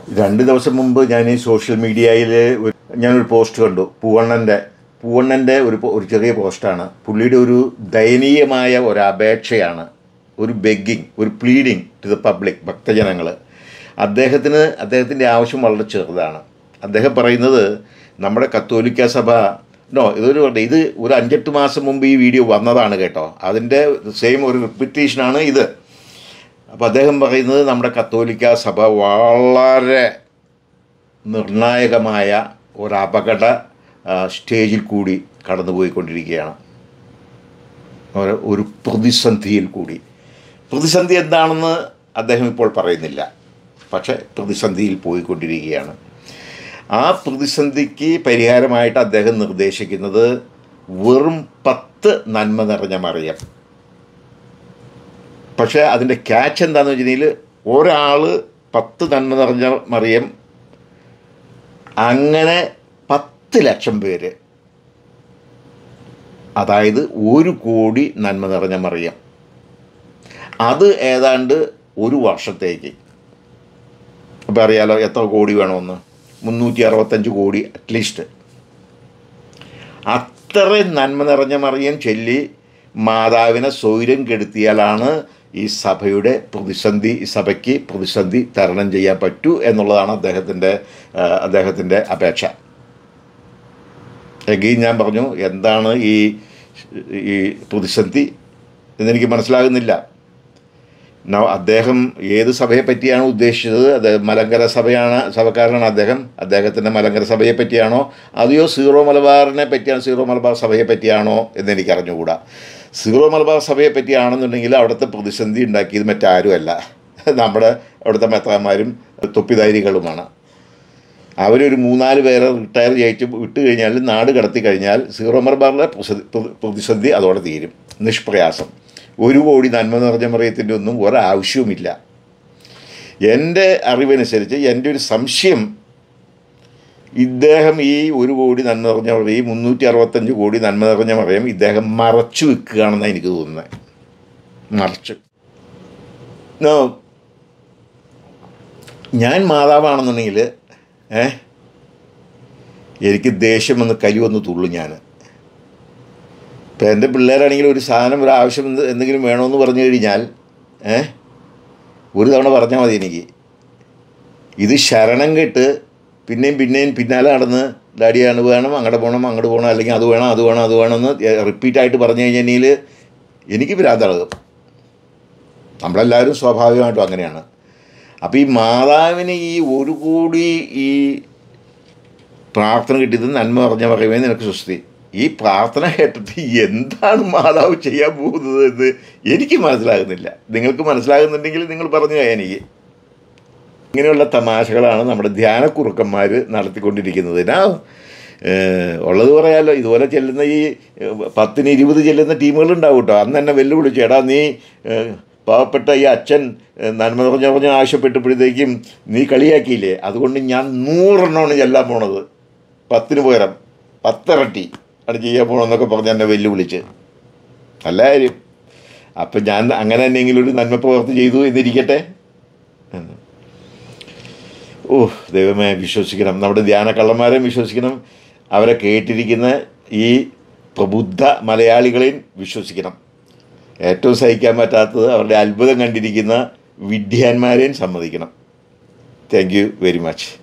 2 ദിവസം മുമ്പ് ഞാൻ ഈ സോഷ്യൽ മീഡിയയിൽ ഞാനൊരു പോസ്റ്റ് കണ്ടു. പൂവണ്ണൻ്റെ ഒരു ചെറിയ പോസ്റ്റാണ്. പുള്ളിയുടെ ഒരു ദയനീയമായ ഒരു അപേക്ഷയാണ്, ഒരു ബെഗ്ഗിങ്, ഒരു പ്ലീഡിങ് ടു ദ പബ്ലിക്, ഭക്തജനങ്ങൾ. അദ്ദേഹത്തിൻ്റെ ആവശ്യം വളരെ ചെറുതാണ്. അദ്ദേഹം പറയുന്നത് നമ്മുടെ കത്തോലിക്ക സഭ ഇത് ഒരു 5-8 മാസം മുമ്പ് ഈ വീഡിയോ വന്നതാണ് കേട്ടോ. അതിൻ്റെ സെയിം ഒരു റിപ്പീറ്റേഷനാണ് ഇത്. അപ്പോൾ അദ്ദേഹം പറയുന്നത് നമ്മുടെ കത്തോലിക്ക സഭ വളരെ നിർണായകമായ ഒരു അപകട സ്റ്റേജിൽ കൂടി കടന്നുപോയിക്കൊണ്ടിരിക്കുകയാണ്, ഒരു പ്രതിസന്ധിയിൽ കൂടി. പ്രതിസന്ധി എന്താണെന്ന് അദ്ദേഹം ഇപ്പോൾ പറയുന്നില്ല, പക്ഷേ പ്രതിസന്ധിയിൽ പോയിക്കൊണ്ടിരിക്കുകയാണ്. ആ പ്രതിസന്ധിക്ക് പരിഹാരമായിട്ട് അദ്ദേഹം നിർദ്ദേശിക്കുന്നത് വെറും 10 നന്മ നിറഞ്ഞ മറിയം. പക്ഷേ അതിൻ്റെ ക്യാച്ച് എന്താണെന്ന് വെച്ചിട്ടുണ്ടെങ്കിൽ, ഒരാൾ 10 നന്മ നിറഞ്ഞ മറിയം, അങ്ങനെ 10 ലക്ഷം പേര്, അതായത് 1 കോടി നന്മ നിറഞ്ഞ മറിയം. അത് ഏതാണ്ട് ഒരു വർഷത്തേക്ക്. അപ്പോൾ അറിയാലോ എത്ര കോടി വേണമെന്ന്, 365 കോടി അറ്റ്ലീസ്റ്റ്. അത്രയും നന്മ നിറഞ്ഞ മറിയം ചൊല്ലി മാതാവിനെ സ്വൈര്യം കെടുത്തിയാലാണ് ഈ സഭയുടെ പ്രതിസന്ധി, ഈ സഭയ്ക്ക് പ്രതിസന്ധി തരണം ചെയ്യാൻ പറ്റൂ എന്നുള്ളതാണ് അദ്ദേഹത്തിൻ്റെ അപേക്ഷ. എഗെയിൻ ഞാൻ പറഞ്ഞു, എന്താണ് ഈ പ്രതിസന്ധി എന്നെനിക്ക് മനസ്സിലാകുന്നില്ല. അദ്ദേഹം ഏത് സഭയെ പറ്റിയാണ് ഉദ്ദേശിച്ചത്? അത് മലങ്കര സഭക്കാരനാണ് അദ്ദേഹത്തിൻ്റെ മലങ്കര സഭയെ പറ്റിയാണോ, അതെയോ സീറോ മലബാറിനെ പറ്റിയാണ്, സീറോ മലബാർ സഭയെ പറ്റിയാണോ എന്നെനിക്ക് അറിഞ്ഞുകൂടാ. സീറോ മലബാർ സഭയെ പറ്റിയാണെന്നുണ്ടെങ്കിൽ അവിടുത്തെ പ്രതിസന്ധി ഉണ്ടാക്കിയത് മറ്റാരുമല്ല, നമ്മുടെ അവിടുത്തെ മെത്രാന്മാരും തൊപ്പിധാരികളുമാണ്. അവരൊരു 3-4 പേരെ റിട്ടയർ ചെയ്യിച്ച് വിട്ട് കഴിഞ്ഞാൽ, നാട് കടത്തി കഴിഞ്ഞാൽ സീറോ മലബാറിലെ പ്രതിസന്ധി അതോടെ തീരും, നിഷ്പ്രയാസം. 1 കോടി നന്മ നിറഞ്ഞ മറിയത്തിൻ്റെ ഒന്നും ഒരാവശ്യവുമില്ല. എൻ്റെ അറിവനുസരിച്ച്, എൻ്റെ ഒരു സംശയം, ഇദ്ദേഹം ഈ 1 കോടി നന്മ നിറഞ്ഞ മറിയം, 365 കോടി നന്മ നിറഞ്ഞ മറിയം ഇദ്ദേഹം മറച്ചു വെക്കുകയാണെന്നാണ് എനിക്ക് തോന്നുന്നത്. മറച്ചു. ഞാൻ മാതാവാണെന്നുണ്ടെങ്കിൽ എനിക്ക് ദേഷ്യം വന്ന് കലി വന്ന് തുള്ളും ഞാൻ. ഇപ്പം എൻ്റെ പിള്ളേരാണെങ്കിൽ ഒരു സാധനം, ഒരു ആവശ്യം എന്തെങ്കിലും വേണമെന്ന് പറഞ്ഞു കഴിഞ്ഞാൽ ഒരു തവണ പറഞ്ഞാൽ മതി എനിക്ക്. ഇത് ശരണം കേട്ട് പിന്നെയും പിന്നാലെ നടന്ന് ഡാഡിയാണ് വേണം, അങ്ങോട്ട് പോകണം അല്ലെങ്കിൽ അത് വേണം എന്ന് റിപ്പീറ്റായിട്ട് പറഞ്ഞു കഴിഞ്ഞാൽ എനിക്ക് ഭ്രാന്താകും. നമ്മളെല്ലാവരും സ്വാഭാവികമായിട്ടും അങ്ങനെയാണ്. അപ്പോൾ ഈ മാതാവിന് ഈ 1 കോടി ഈ പ്രാർത്ഥന കിട്ടിയത് നന്മ പറഞ്ഞ പറയുമേ നിനക്ക് സ്വസ്തി. ഈ പ്രാർത്ഥന കേട്ടിട്ട് എന്താണ് മാതാവ് ചെയ്യാൻ പോകുന്നത് എന്ന് എനിക്ക് മനസ്സിലാകുന്നില്ല. നിങ്ങൾക്ക് മനസ്സിലാകുന്നുണ്ടെങ്കിൽ നിങ്ങൾ പറഞ്ഞു എനിക്ക്. ഇങ്ങനെയുള്ള തമാശകളാണ് നമ്മുടെ ധ്യാനക്കുറുക്കന്മാർ നടത്തിക്കൊണ്ടിരിക്കുന്നത്. ഉള്ളത് പറയാമല്ലോ, ഇതുപോലെ ചെല്ലുന്ന ഈ 10-20 ചെല്ലുന്ന ടീമുകളുണ്ടാവും കേട്ടോ. അന്ന് എന്നെ വെല്ലുവിളിച്ചു, എടാ നീ പാവപ്പെട്ട ഈ അച്ഛൻ നന്മ പറഞ്ഞ ആവശ്യപ്പെട്ടപ്പോഴത്തേക്കും നീ കളിയാക്കിയില്ലേ, അതുകൊണ്ട് ഞാൻ 100 എണ്ണമാണ് ചെല്ലാൻ പോണത്, 10 പകരം 10 ഇരട്ടി അത് ചെയ്യാൻ പോകണമെന്നൊക്കെ പറഞ്ഞ് എന്നെ വെല്ലുവിളിച്ച്. നല്ല കാര്യം. അപ്പം ഞാൻ അങ്ങനെ തന്നെയെങ്കിലും ഒരു നന്മ പ്രവർത്തി ചെയ്തു എന്നിരിക്കട്ടെ. ദൈവമേ, വിശ്വസിക്കണം, നമ്മുടെ ധ്യാനക്കള്ളന്മാരെ വിശ്വസിക്കണം, അവരെ കേട്ടിരിക്കുന്ന ഈ പ്രബുദ്ധ മലയാളികളെയും വിശ്വസിക്കണം. ഏറ്റവും സഹിക്കാൻ പറ്റാത്തത് അവരുടെ അത്ഭുതം കണ്ടിരിക്കുന്ന വിഡ്ഢിയാന്മാരെയും സമ്മതിക്കണം. Thank you very much.